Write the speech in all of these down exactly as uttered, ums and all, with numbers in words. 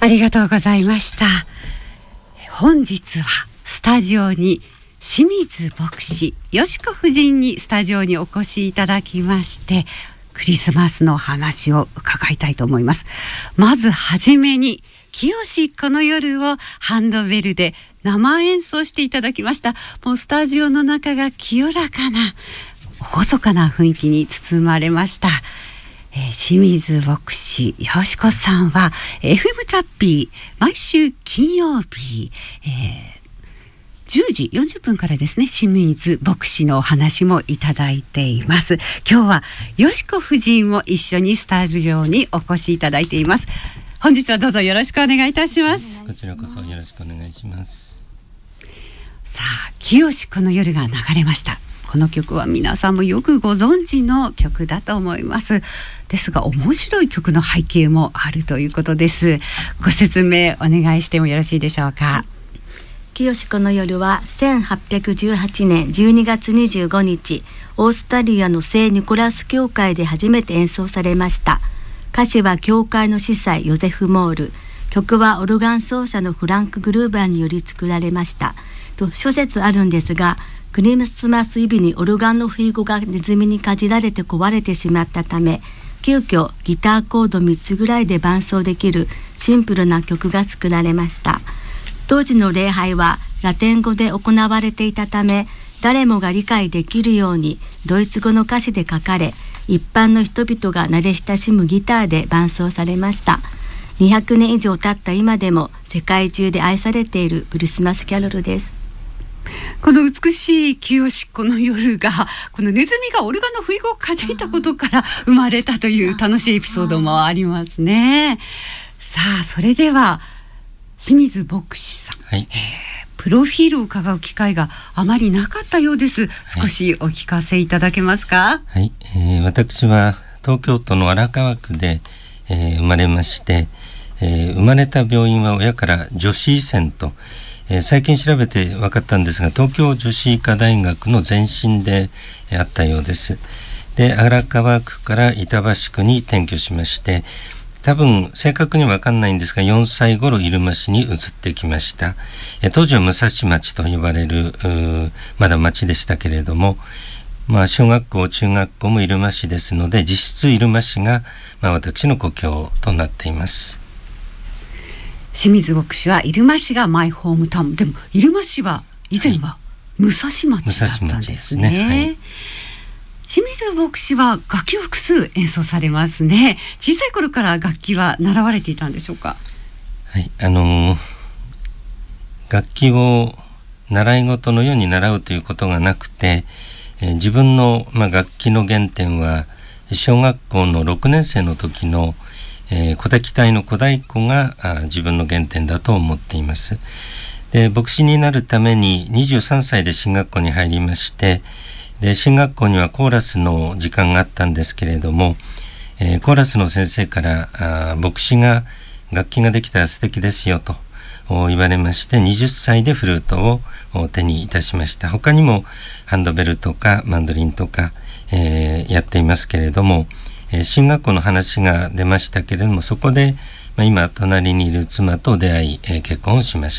ありがとうございました。本日はスタジオに清水牧師、よしこ夫人にスタジオにお越しいただきまして、クリスマスの話を伺いたいと思います。まずはじめに清この夜をハンドベルで生演奏していただきました。もうスタジオの中が清らかな厳かな雰囲気に包まれました。えー、清水牧師よしこさんは エフエム チャッピー毎週金曜日、えーじゅうじよんじゅっぷんからですね、清水牧師のお話もいただいています。今日はよしこ夫人も一緒にスタジオにお越しいただいています。本日はどうぞよろしくお願いいたします。 こちらこそよろしくお願いします。 さあ、清この夜が流れました。この曲は皆さんもよくご存知の曲だと思います。ですが面白い曲の背景もあるということです。ご説明お願いしてもよろしいでしょうか。 清この夜はせんはっぴゃくじゅうはちねんじゅうにがつにじゅうごにち、オーストリアの聖ニコラス教会で初めて演奏されました。歌詞は教会の司祭ヨゼフ・モール、曲はオルガン奏者のフランク・グルーバーにより作られましたと諸説あるんですが、クリスマスイブにオルガンの不意語がネズミにかじられて壊れてしまったため、急遽ギターコードみっつぐらいで伴奏できるシンプルな曲が作られました。当時の礼拝はラテン語で行われていたため、誰もが理解できるようにドイツ語の歌詞で書かれ、一般の人々が慣れ親しむギターで伴奏されました。にひゃくねん以上経った今でも世界中で愛されているクリスマスキャロルです。 この美しい清この夜が、このネズミがオルガンの不意語をかじいたことから生まれたという楽しいエピソードもありますね。さあ、それでは清水牧師さん、はい、えー、プロフィールを伺う機会があまりなかったようです。少しお聞かせいただけますか。 はい、えー、私は東京都の荒川区で、えー、生まれまして、えー、生まれた病院は親から女子医専と、えー、最近調べて分かったんですが、東京女子医科大学の前身であったようです。で、荒川区から板橋区に転居しまして、多分正確には分かんないんですが、よんさい頃入間市に移ってきました。え当時は武蔵町と呼ばれるまだ町でしたけれども、まあ、小学校中学校も入間市ですので、実質入間市が、まあ、私の故郷となっています。 清水牧師は入間市がマイホームタウン。でも入間市は以前は武蔵町だったんですね。はい、武蔵町ですね。はい、清水牧師は楽器を複数演奏されますね。小さい頃から楽器は習われていたんでしょうか。 はい、あのー、楽器を習い事のように習うということがなくて、えー、自分の、まあ、楽器の原点は小学校のろくねんせいの時の、えー、小滝隊の小太鼓があ自分の原点だと思っています。で、牧師になるためににじゅうさんさいで進学校に入りまして、で進学校にはコーラスの時間があったんですけれども、えー、コーラスの先生からあ牧師が楽器ができたら素敵ですよと言われまして、はたちでフルートを手にいたしました。他にもハンドベルとかマンドリンとか、えー、やっていますけれども、えー、進学校の話が出ましたけれども、そこで、まあ、今隣にいる妻と出会い、えー、結婚をしました。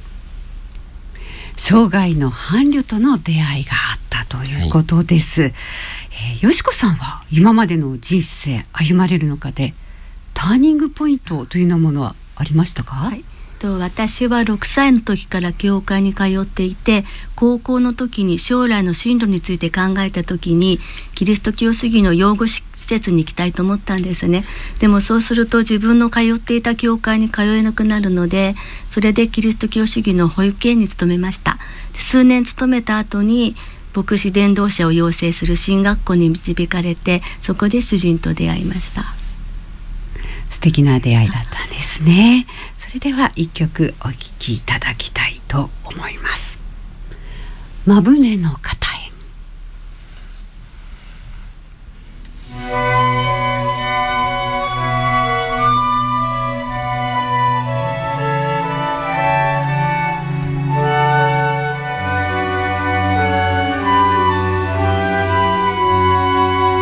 生涯の伴侶との出会いがあったということです。はい、えー、よしこさんは今までの人生歩まれる中でターニングポイントというようなものはありましたか。 はい、と私はろくさいの時から教会に通っていて、高校の時に将来の進路について考えた時にキリスト教主義の養護施設に行きたいと思ったんですね。でもそうすると自分の通っていた教会に通えなくなるので、それでキリスト教主義の保育園に勤めました。数年勤めた後に牧師伝道者を養成する進学校に導かれて、そこで主人と出会いました。 素敵な出会いだったんですね。それでは一曲お聴きいただきたいと思います。まぶねの片へ。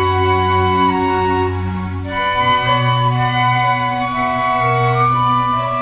「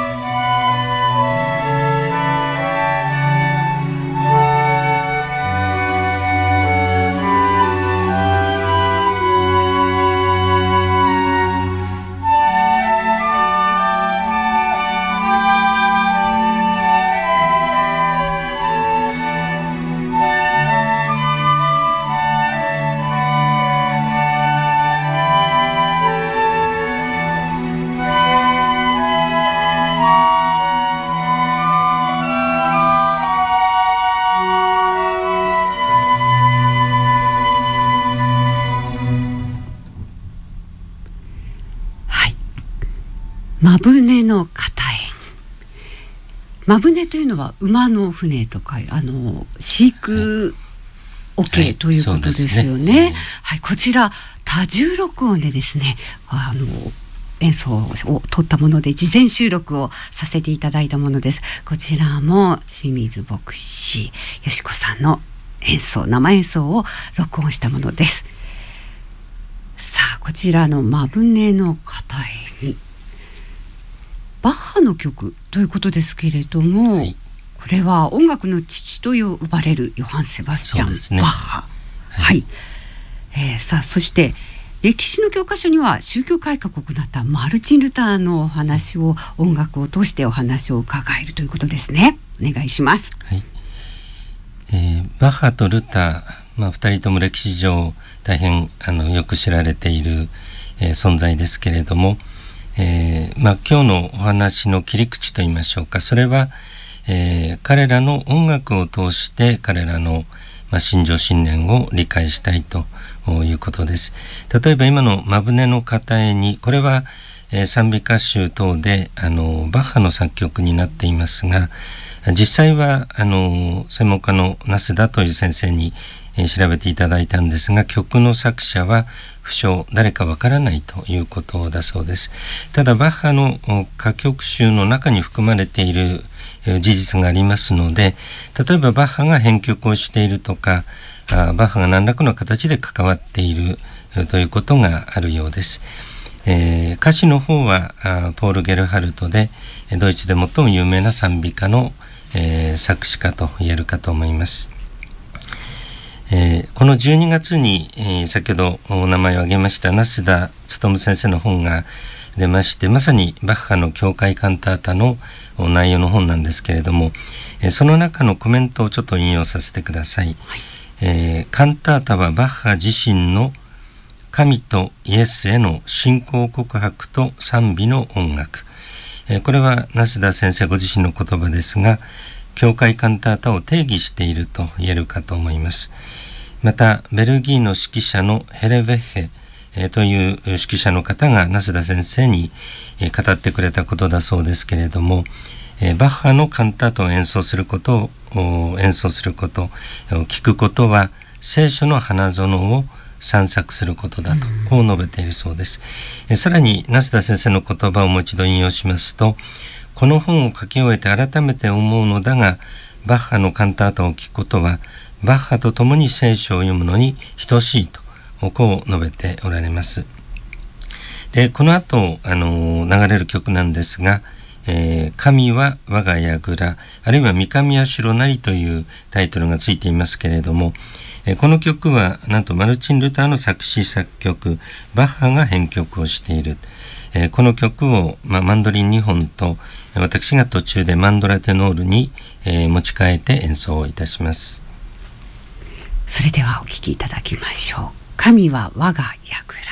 真舟の片絵に。真舟というのは馬の船とかあの飼育オケ、はい、ということですよね。はい、はい、こちら多重録音でですね、あの演奏を取ったもので事前収録をさせていただいたものです。こちらも清水牧師よしこさんの演奏生演奏を録音したものです。さあこちらの真舟の片絵にバッハの曲ということですけれども、はい、これは音楽の父と呼ばれるヨハン・セバスチャン、ね、バッハ、はいはい、えー、さあそして歴史の教科書には宗教改革を行ったマルチン・ルターのお話を音楽を通してお話を伺えるということですね。お願いします。 はい、えー、バッハとルター、まあ、ふたりとも歴史上大変あのよく知られている、えー、存在ですけれども、えーまあ、今日のお話の切り口といいましょうか、それは、えー、彼らの音楽を通して彼らの、まあ、信条信念を理解したいということです。例えば今の真舟の片絵に、これは、えー、賛美歌集等であのバッハの作曲になっていますが、実際はあの専門家の那須田という先生に、えー、調べていただいたんですが、曲の作者は不詳、誰かわからないということだそうです。ただバッハの歌曲集の中に含まれている事実がありますので、例えばバッハが編曲をしているとか、あバッハが何らかの形で関わっているということがあるようです。えー、歌詞の方はあポール・ゲルハルトでドイツで最も有名な賛美歌の、えー、作詞家と言えるかと思います。えー、このじゅうにがつに、えー、先ほどお名前を挙げました那須田勉先生の本が出まして、まさにバッハの教会カンタータの内容の本なんですけれども、えー、その中のコメントをちょっと引用させてください。はい、えー、カンタータはバッハ自身の神とイエスへの信仰告白と賛美の音楽、えー、これは那須田先生ご自身の言葉ですが、教会カンタータを定義していると言えるかと思います。またベルギーの指揮者のヘレヴェッヘ、えー、という指揮者の方が那須田先生に、えー、語ってくれたことだそうですけれども、えー、バッハのカンタータを演奏することを演奏すること聞くことは聖書の花園を散策することだと、こう述べているそうです。えー、さらに那須田先生の言葉をもう一度引用しますと、この本を書き終えて改めて思うのだが、バッハのカンタータを聞くことはバッハと共に聖書を読むのに等しいと、こう述べておられます。でこの後あの流れる曲なんですが、えー、神は我が櫓、あるいは三上や城なりというタイトルがついていますけれども、えー、この曲はなんとマルチン・ルターの作詞作曲、バッハが編曲をしている。えー、この曲を、まあ、マンドリンにほんと私が途中でマンドラテノールに、えー、持ち替えて演奏いたします。 それではお聴きいただきましょう。神は我が櫓。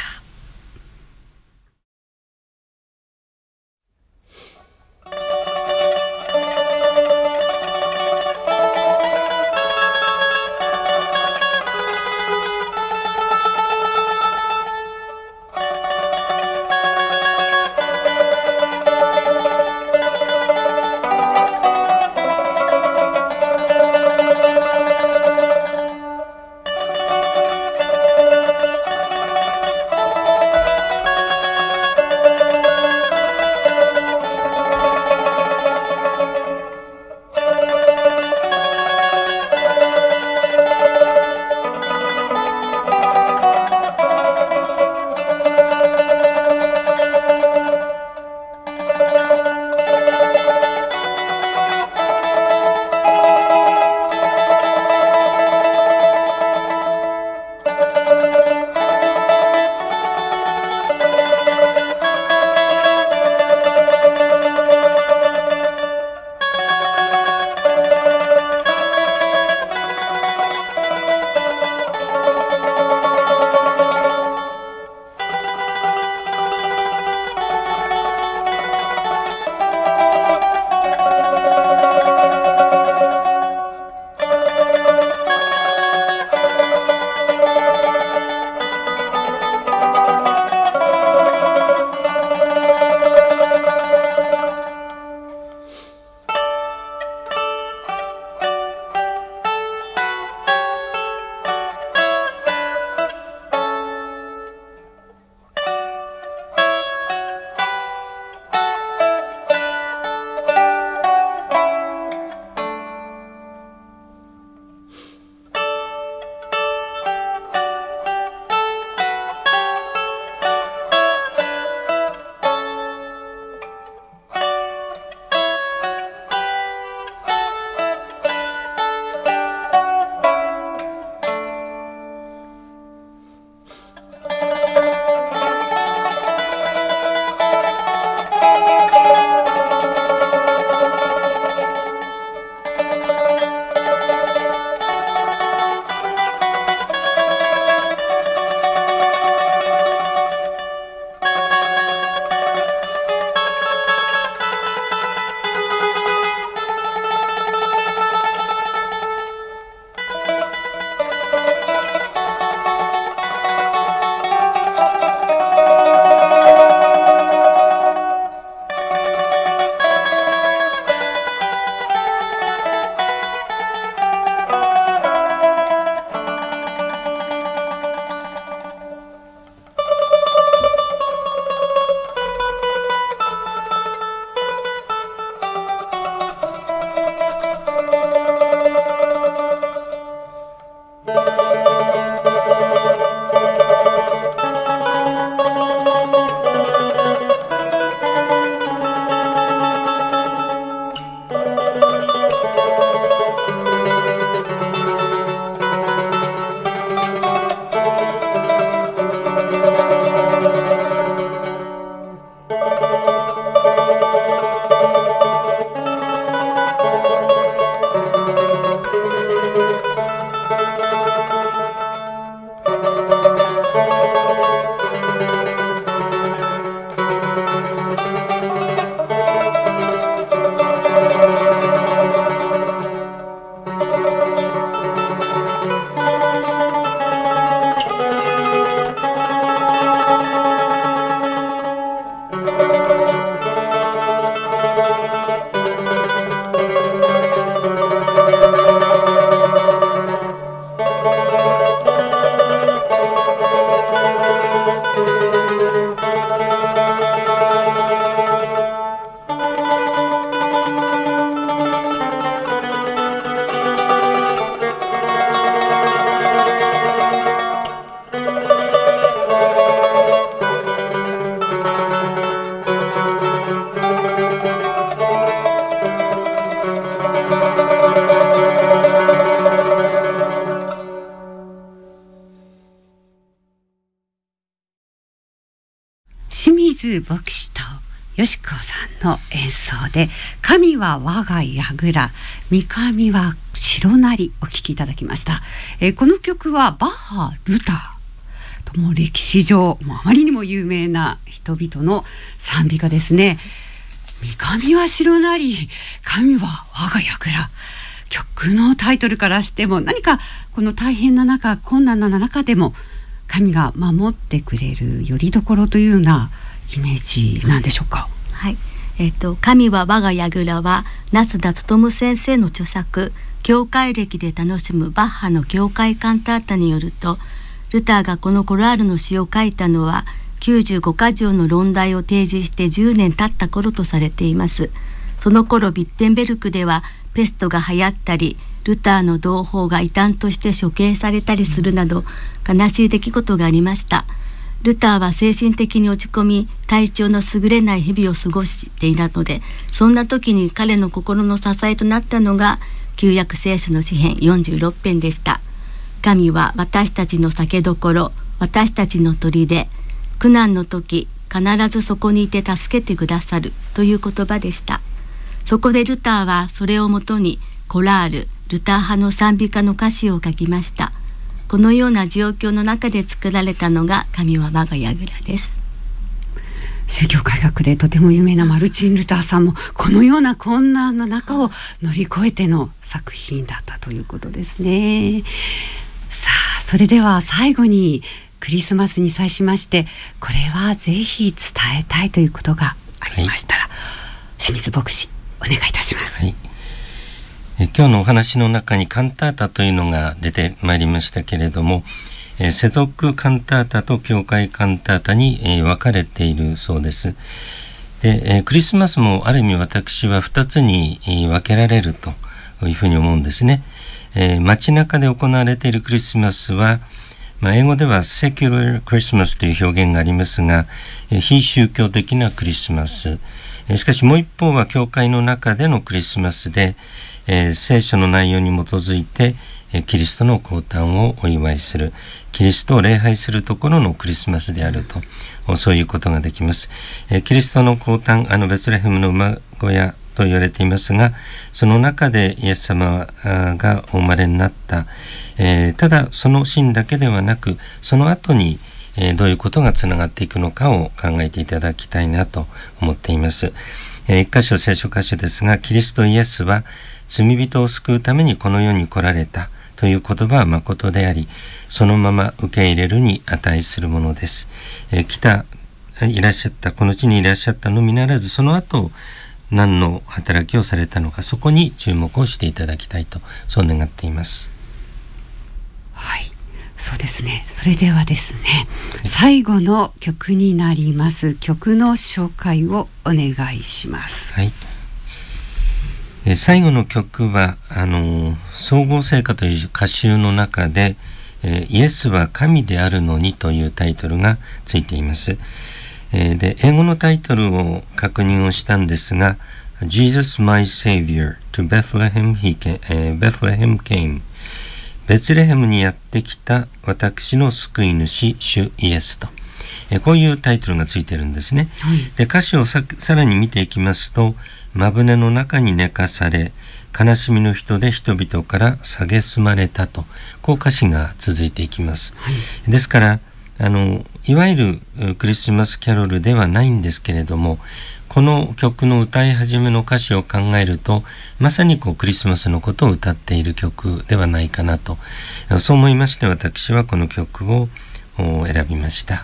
清水牧師とよしこさんの演奏で神は我が櫓、御神は白鳴お聴きいただきました。えー、この曲はバッハ、ルターとも歴史上もうあまりにも有名な人々の賛美歌ですね。御神は白鳴、神は我が櫓。曲のタイトルからしても何かこの大変な中、困難な中でも神が守ってくれる拠り所というようなイメージなんでしょうか。 はい、えーと、神は我が櫓は那須田勉先生の著作教会歴で楽しむバッハの教会カンタータによると、ルターがこのコラールの詩を書いたのはきゅうじゅうごか条の論題を提示してじゅうねん経った頃とされています。その頃ビッテンベルクではペストが流行ったり、ルターの同胞が異端として処刑されたりするなど悲しい出来事がありました。ルターは精神的に落ち込み、体調の優れない日々を過ごしていたので、そんな時に彼の心の支えとなったのが旧約聖書の詩編よんじゅうろく編でした。神は私たちの酒どころ、私たちの砦、苦難の時必ずそこにいて助けてくださるという言葉でした。そこでルターはそれをもとにコラール、ルター派の賛美歌の歌詞を書きました。このような状況の中で作られたのが神は我が櫓です。 宗教改革でとても有名なマルチン・ルターさんもこのような困難な中を乗り越えての作品だったということですね。さあ、それでは最後にクリスマスに際しましてこれはぜひ伝えたいということがありましたら、はい、清水牧師お願いいたします。 はい、え今日のお話の中にカンタータというのが出てまいりましたけれども、え世俗カンタータと教会カンタータに、え分かれているそうです。で、えクリスマスもある意味私はふたつに、え分けられるというふうに思うんですね。えー、街中で行われているクリスマスは、まあ、英語ではセキュラークリスマスという表現がありますが、えー、非宗教的なクリスマス、えー、しかしもう一方は教会の中でのクリスマスで、えー、聖書の内容に基づいて、えー、キリストの降誕をお祝いする、キリストを礼拝するところのクリスマスであると、そういうことができます。えー、キリストの降誕、あのベツレヘムの馬小屋と言われていますが、その中でイエス様がお生まれになった、えー、ただそのシーンだけではなく、その後に、えー、どういうことがつながっていくのかを考えていただきたいなと思っています。えー、一箇所聖書箇所ですが、キリストイエスは罪人を救うためにこの世に来られたという言葉は誠であり、そのまま受け入れるに値するものです。えー、来たいらっしゃったこの地にいらっしゃったのみならず、その後何の働きをされたのか、そこに注目をしていただきたいと、そう願っています。 はい、そうですね。それではですね、最後の曲になります。曲の紹介をお願いします。 はい、え最後の曲はあの総合聖歌という歌集の中で、えイエスは神であるのにというタイトルがついています。えで英語のタイトルを確認をしたんですが、 Jesus my Savior to Bethlehem, he came, えー、Bethlehem came、 ベツレヘムにやってきた私の救い主主イエスと、えー、こういうタイトルがついてるんですね。はい、で歌詞を さ, さらに見ていきますと、まぶねの中に寝かされ、悲しみの人で人々から蔑まれたと、こう歌詞が続いていきます。はい、ですからあのいわゆるクリスマスキャロルではないんですけれども、この曲の歌い始めの歌詞を考えると、まさにこうクリスマスのことを歌っている曲ではないかなと、そう思いまして、私はこの曲を選びました。はい、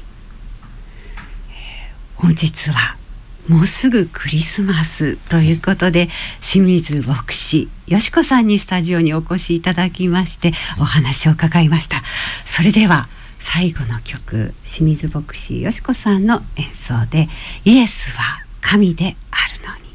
本日はもうすぐクリスマスということで、清水牧師よしこさんにスタジオにお越しいただきましてお話を伺いました。それでは最後の曲、清水牧師よしこさんの演奏でイエスは神であるのに。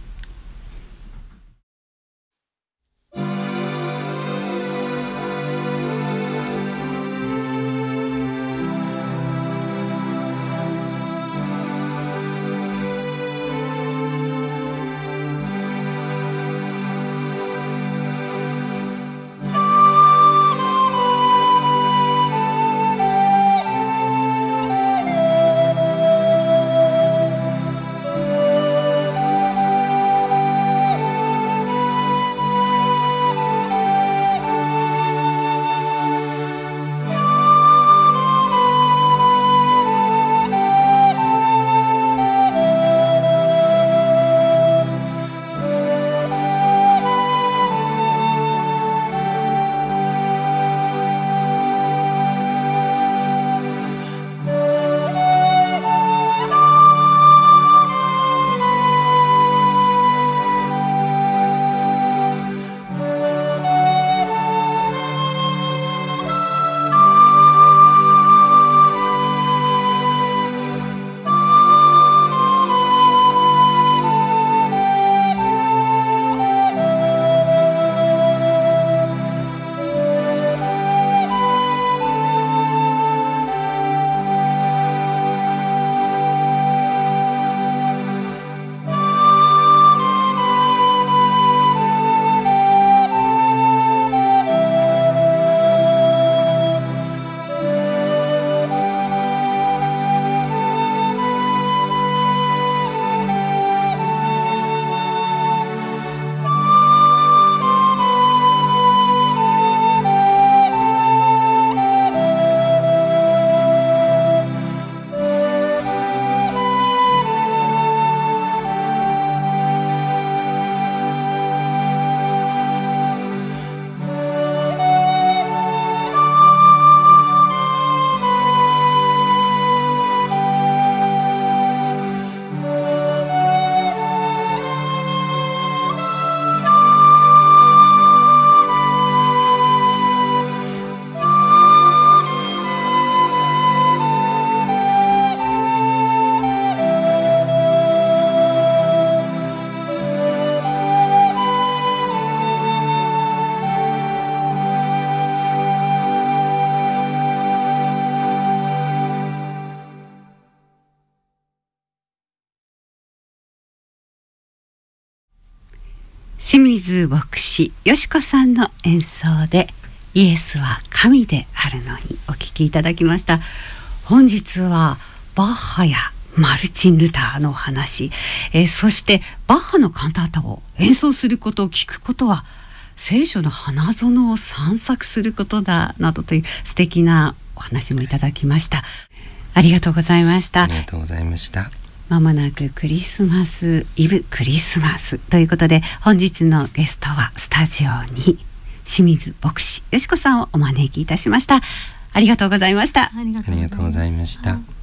清水牧師よしこさんの演奏でイエスは神であるのにお聴きいただきました。本日はバッハやマルチン・ルターのお話、えー、そしてバッハのカンタータを演奏することを聞くことは聖書の花園を散策することだなどという素敵なお話もいただきました。ありがとうございました。 ありがとうございました。 まもなくクリスマスイブクリスマスということで、本日のゲストはスタジオに清水牧師よしこさんをお招きいたしました。ありがとうございました。 ありがとうございました。